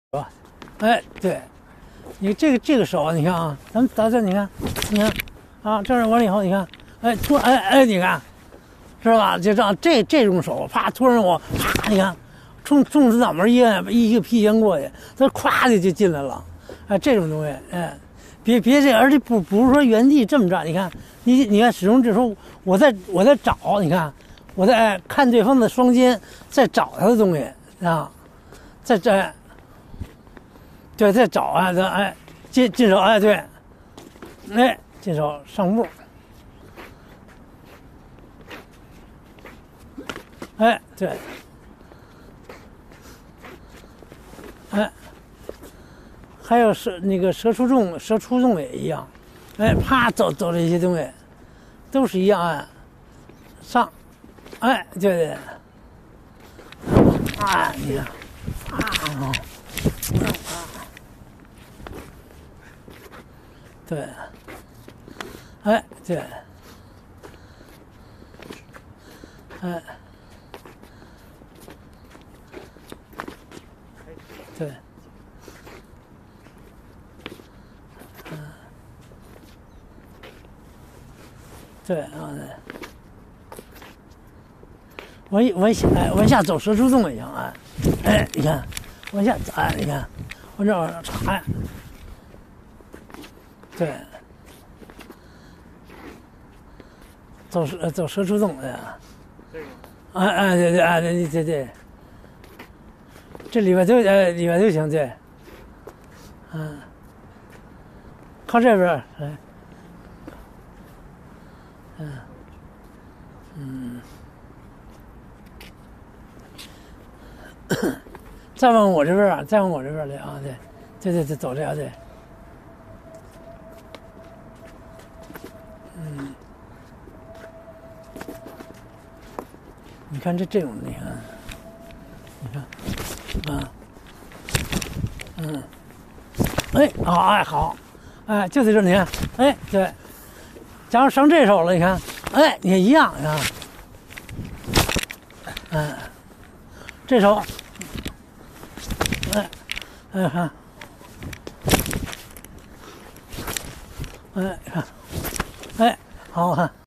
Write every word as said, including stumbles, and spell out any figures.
吧？哎，对，你这个这个手，你看啊，咱们打这，你看，你看，啊，这样完了以后，你看，哎，突然，哎哎，你看，是吧？就这样，这这种手，啪，突然我，啪，你看，冲冲子脑门一按，一个劈拳过去，它咵的就进来了，哎，这种东西，哎，别别这，而且不不是说原地这么站，你看，你你看，始终就是说我在我在找，你看，我在看对方的双肩，在找他的东西啊，在这。对，再找啊，这哎，进进手，哎，对，哎，进手上步，哎，对，哎，还有蛇那个蛇出洞，蛇出洞也一样，哎，啪走走这些东西，都是一样啊，上，哎，对对，啊，你看，啊。对，哎，对，哎，对，嗯，对啊，对，往往下，哎，往下走蛇出洞一样，哎，哎，你看，往下走，哎，你看，往这往上插，哎，对。走蛇走蛇出洞呀，这个，哎哎对对哎对对对，这里边都哎里边都行对，嗯，靠这边来，嗯嗯，再往我这边啊，再往我这边来啊，对，对对对，走这样对，嗯。你看这这种，你看，你看，啊，嗯，哎，好，哎，好，哎，就在这，你看，哎，对，假如上这手了，你看，哎，也一样，你看，嗯，这手，哎，哎看，哎看，哎，好看。